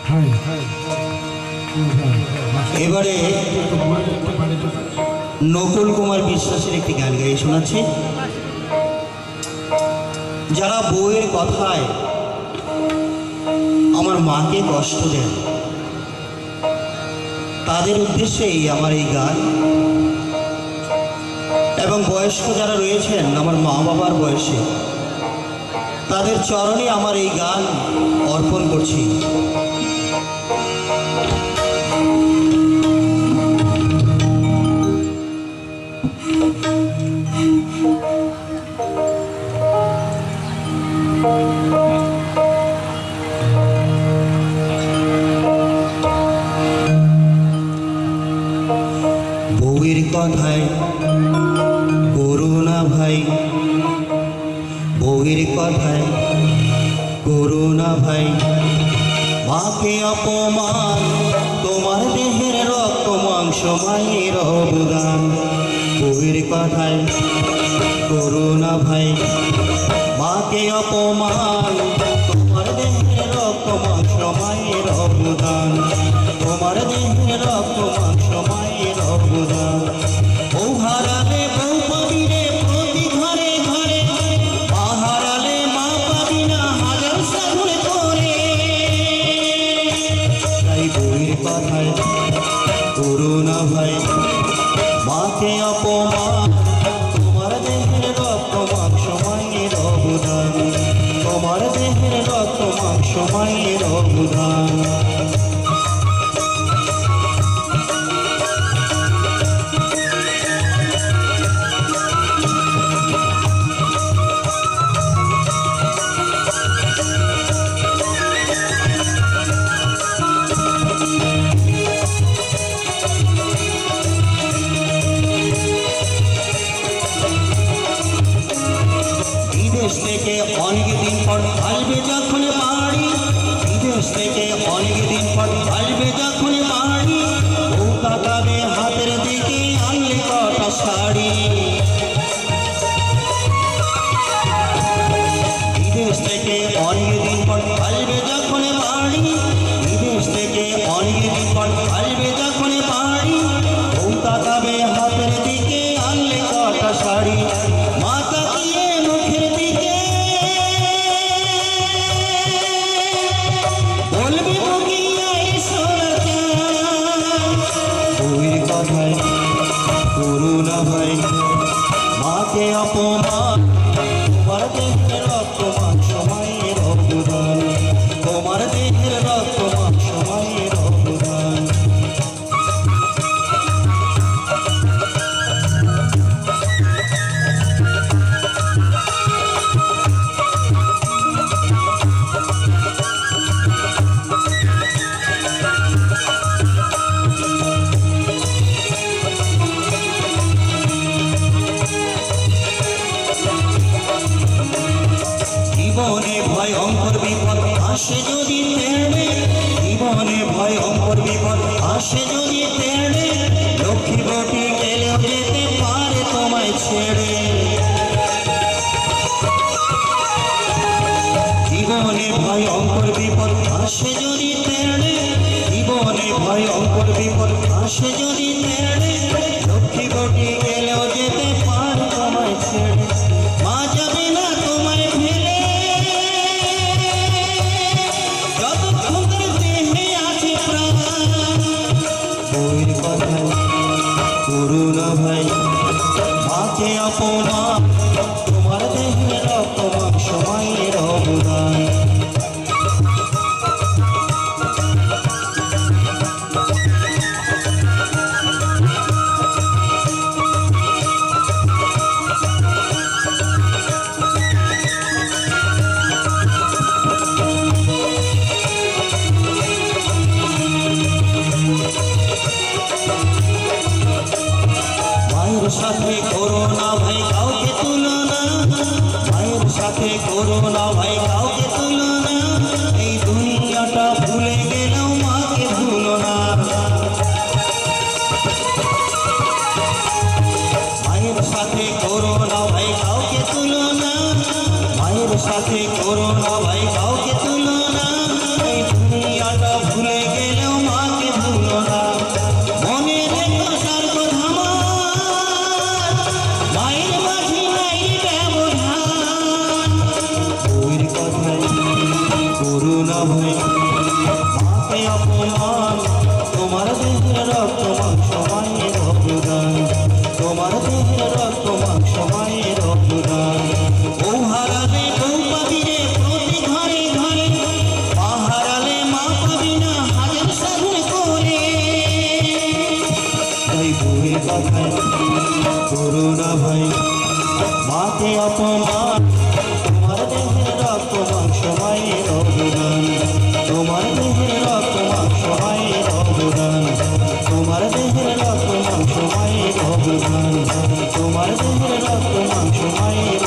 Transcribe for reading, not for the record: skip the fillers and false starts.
এবারে নকুল কুমার বিশ্বাসের একটি গান গাইয়ে শোনাচ্ছি। যারা বউয়ের কথায় আমার মাকে কষ্ট দেন তাদের উদ্দেশ্যেই আমার এই গান, এবং বয়স্ক যারা রয়েছেন আমার মা বাবার বয়সে তাদের চরণে আমার এই গান অর্পণ করছি। বউয়ের কথায় করুণা ভাই, বউয়ের কথায় করুণা ভাই, মাকে অপমান তোমার দেহের রক্ত মাংস মায়ের অবদান। বউয়ের কথায় করুণা ভাই, মাকে অপমান তোমার দেহের রক্ত মাংস মায়ের অবদান, তোমার দেহের রক্ত মাংস মায়ের অবদান। বউ হারালে বউ পাবি রে প্রতি ঘরে ঘরে, মা হারালে মা পাবি না হাজার সাধন করে। তাই বউয়ের কথায় করুণা ভাই, মাকে অপমান তোমার দেহের রক্ত মাংস মায়ের অবদান, তোমার দেহের রক্ত মাংস মায়ের অবদান। বিদেশ থেকে অনেক দিন পর আসবে যখন বাড়ি, বিদেশ থেকে অনেক দিন পর আসবে যখন বাড়ি, বউ তাকাবে হাতের দিকে আনলে কটা শাড়ি। বিদেশ থেকে অনেক দিন পর আসবে যখন বাড়ি, বিদেশ থেকে অনেক দিন পর আসবে যখন বাড়ি, বউ তাকাবে হাতের দিকে আনলে কটা শাড়ি। মা তাকিয়ে মুখের দিকে বলবে বকিয়াই সোনা চাঁদ। বউয়ের কথায় করুণা ভাই, মাকে অপমান তোমার দেহের রক্ত মাংস মায়ের অবদান, তোমার দেহের রক্ত মাংস মায়ের অবদান। জীবনে ভয়ঙ্কর বিপদ আসে যদি তেড়ে, জীবনে ভয়ঙ্কর বিপদ আসে যদি তেড়ে, লক্ষ্মী বটি গেলেও যেতে পারে তোমায় ছেড়ে। জীবনে ভয়ঙ্কর বিপদ আসে যদি তেড়ে, জীবনে ভয়ঙ্কর বিপদ আসে যদি তেড়ে, লক্ষ্মী বটি গেলেও যেতে পারে তোমায় ছেড়ে। মা যাবে না তোমায় ফেলে যতক্ষণ দেহে আছে প্রাণ। বউয়ের কথায় করুণা ভাই, মাকে অপমান তোমার দেহের রক্ত মাংস মায়ের অবদান। মায়ের সাথে করো না ভাই কাউ মাকে অপমান, তোমার দেহের রক্ত মাংস মায়ের অবদান, তোমার দেহের রক্ত মাংস মায়ের অবদান। ও হারালে বউ পাবি রে প্রতি ঘরে ঘরে, মা হারালে মা পাবি না হাজার সাধন করে। তাই বউয়ের কথায় করো না ভাই মাকে অপমান, তোমার দেহের রক্ত মাংস মায়ের অবদান, তোমার দেহের রক্ত মাংস মায়ের অবদান, তোমার দেহের রক্ত মাংস মায়ের অবদান, তোমার দেহের রক্ত মাংস মায়ের